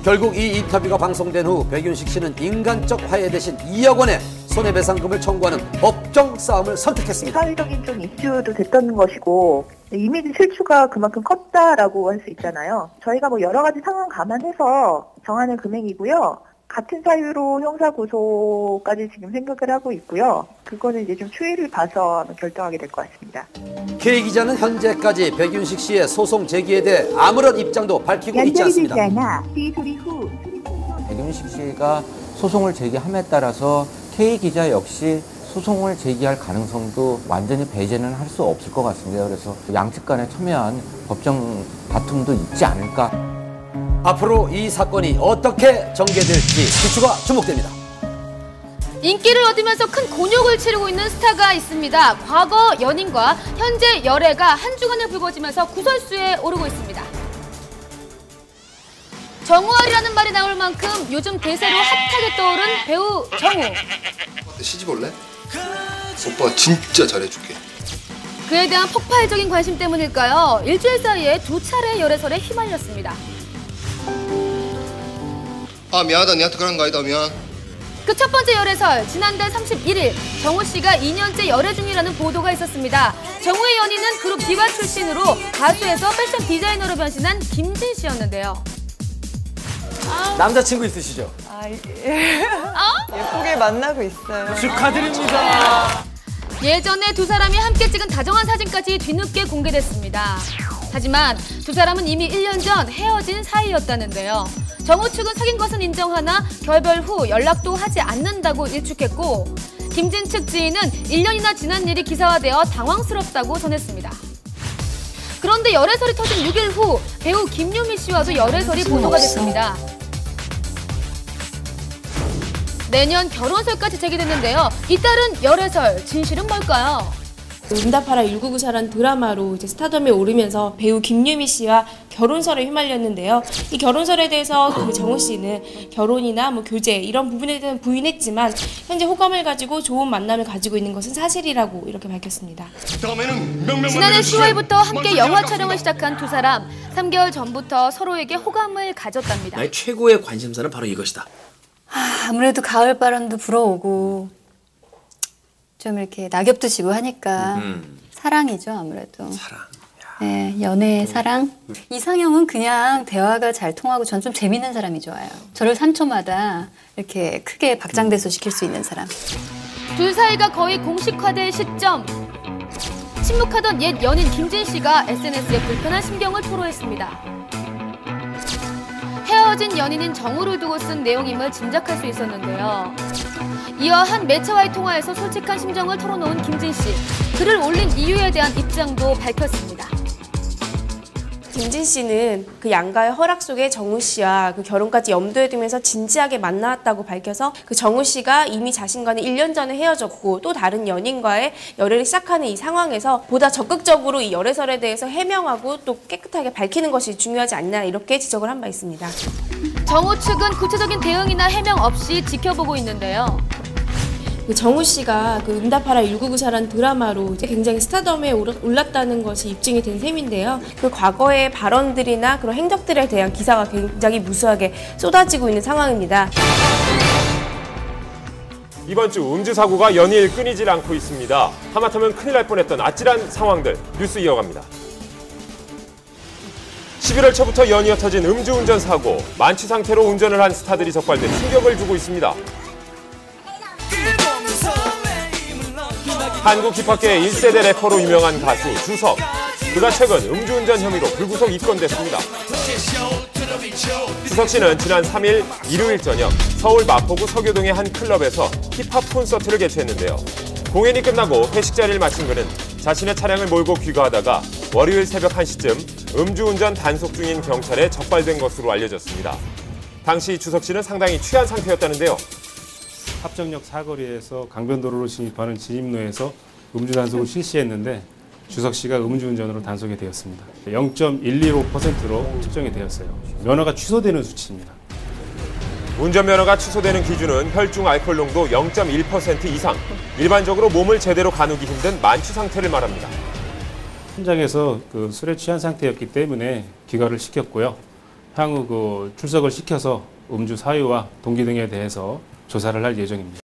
결국 이 인터뷰가 방송된 후 백윤식 씨는 인간적 화해 대신 2억 원의 손해배상금을 청구하는 법정 싸움을 선택했습니다. 사회적인 좀 이슈도 됐던 것이고 이미지 실추가 그만큼 컸다라고 할 수 있잖아요. 저희가 뭐 여러 가지 상황 감안해서 정하는 금액이고요. 같은 사유로 형사고소까지 지금 생각을 하고 있고요. 그거는 이제 좀 추이를 봐서 결정하게 될 것 같습니다. K 기자는 현재까지 백윤식 씨의 소송 제기에 대해 아무런 입장도 밝히고 있지 않습니다. 백윤식 씨가 소송을 제기함에 따라서 K 기자 역시 소송을 제기할 가능성도 완전히 배제는 할 수 없을 것 같습니다. 그래서 양측 간에 첨예한 법정 다툼도 있지 않을까. 앞으로 이 사건이 어떻게 전개될지 기추가 주목됩니다. 인기를 얻으면서 큰 곤욕을 치르고 있는 스타가 있습니다. 과거 연인과 현재 열애가 한 주간에 불거지면서 구설수에 오르고 있습니다. 정우알이라는 말이 나올 만큼 요즘 대세로 핫하게 떠오른 배우 정우. 시집 올래? 오빠 진짜 잘해줄게. 그에 대한 폭발적인 관심 때문일까요? 일주일 사이에 2차례 열애설에 휘말렸습니다. 아 미안하다, 니한테 그런 거 아니다, 미안. 그 첫 번째 열애설, 지난달 31일 정우 씨가 2년째 열애 중이라는 보도가 있었습니다. 정우의 연인은 그룹 디바 출신으로 가수에서 패션 디자이너로 변신한 김진 씨였는데요. 남자친구 있으시죠? 예쁘게 만나고 있어요. 축하드립니다. 예전에 두 사람이 함께 찍은 다정한 사진까지 뒤늦게 공개됐습니다. 하지만 두 사람은 이미 1년 전 헤어진 사이였다는데요. 정우 측은 사귄 것은 인정하나 결별 후 연락도 하지 않는다고 일축했고, 김진 측 지인은 1년이나 지난 일이 기사화되어 당황스럽다고 전했습니다. 그런데 열애설이 터진 6일 후 배우 김유미 씨와도 열애설이 보도가 됐습니다. 내년 결혼설까지 제기됐는데요. 잇따른 열애설, 진실은 뭘까요? 응답하라 1994란 드라마로 이제 스타덤에 오르면서 배우 김유미 씨와 결혼설에 휘말렸는데요. 이 결혼설에 대해서 그 정우 씨는 결혼이나 뭐 교제 이런 부분에 대한 부인했지만 현재 호감을 가지고 좋은 만남을 가지고 있는 것은 사실이라고 이렇게 밝혔습니다. 지난해 10월부터 함께 영화 촬영을 시작한 두 사람. 3개월 전부터 서로에게 호감을 가졌답니다. 나의 최고의 관심사는 바로 이것이다. 아무래도 가을바람도 불어오고 좀 이렇게 낙엽도 지고 하니까 사랑이죠, 아무래도. 사랑. 네, 연애, 사랑. 이상형은 그냥 대화가 잘 통하고 전 좀 재밌는 사람이 좋아요. 저를 3초마다 이렇게 크게 박장대소 시킬 수 있는 사람. 둘 사이가 거의 공식화될 시점. 침묵하던 옛 연인 김진 씨가 SNS에 불편한 심경을 토로했습니다. 헤어진 연인인 정우를 두고 쓴 내용임을 짐작할 수 있었는데요. 이어 한 매체와의 통화에서 솔직한 심정을 털어놓은 김진 씨. 글을 올린 이유에 대한 입장도 밝혔습니다. 김진 씨는 그 양가의 허락 속에 정우 씨와 그 결혼까지 염두에 두면서 진지하게 만나왔다고 밝혀서 그 정우 씨가 이미 자신과는 1년 전에 헤어졌고 또 다른 연인과의 열애를 시작하는 이 상황에서 보다 적극적으로 이 열애설에 대해서 해명하고 또 깨끗하게 밝히는 것이 중요하지 않나 이렇게 지적을 한 바 있습니다. 정우 측은 구체적인 대응이나 해명 없이 지켜보고 있는데요. 그 정우 씨가 그 응답하라 1994란 드라마로 이제 굉장히 스타덤에 올랐다는 것이 입증이 된 셈인데요. 그 과거의 발언들이나 그런 행적들에 대한 기사가 굉장히 무수하게 쏟아지고 있는 상황입니다. 이번 주 음주 사고가 연일 끊이질 않고 있습니다. 하마터면 큰일 날 뻔했던 아찔한 상황들 뉴스 이어갑니다. 11월 초부터 연이어 터진 음주운전 사고, 만취 상태로 운전을 한 스타들이 적발돼 충격을 주고 있습니다. 한국 힙합계의 1세대 래퍼로 유명한 가수 주석. 그가 최근 음주운전 혐의로 불구속 입건됐습니다. 주석 씨는 지난 3일 일요일 저녁 서울 마포구 서교동의 한 클럽에서 힙합 콘서트를 개최했는데요. 공연이 끝나고 회식 자리를 마친 그는 자신의 차량을 몰고 귀가하다가 월요일 새벽 1시쯤 음주운전 단속 중인 경찰에 적발된 것으로 알려졌습니다. 당시 주석 씨는 상당히 취한 상태였다는데요. 합정역 사거리에서 강변도로로 진입하는 진입로에서 음주 단속을 실시했는데 주석 씨가 음주운전으로 단속이 되었습니다. 0.115%로 측정이 되었어요. 면허가 취소되는 수치입니다. 운전면허가 취소되는 기준은 혈중 알코올 농도 0.1% 이상, 일반적으로 몸을 제대로 가누기 힘든 만취 상태를 말합니다. 현장에서 술에 취한 상태였기 때문에 귀가를 시켰고요. 향후 출석을 시켜서 음주 사유와 동기 등에 대해서 조사를 할 예정입니다.